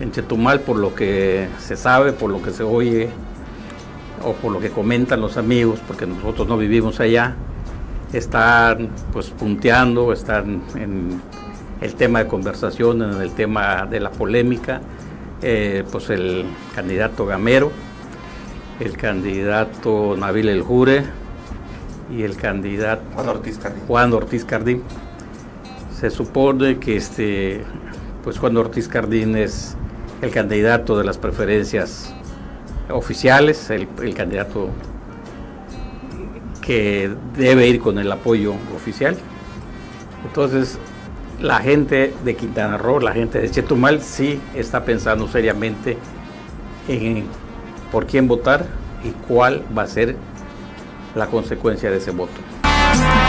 En Chetumal, por lo que se sabe, por lo que se oye o por lo que comentan los amigos, porque nosotros no vivimos allá, están pues punteando, están en el tema de conversación, en el tema de la polémica, pues el candidato Gamero, el candidato Nabil El Jure y el candidato Juan Ortiz Cardín. Se supone que pues Juan Ortiz Cardín es el candidato de las preferencias oficiales, el candidato que debe ir con el apoyo oficial. Entonces, la gente de Quintana Roo, la gente de Chetumal, sí está pensando seriamente en por quién votar y cuál va a ser la consecuencia de ese voto.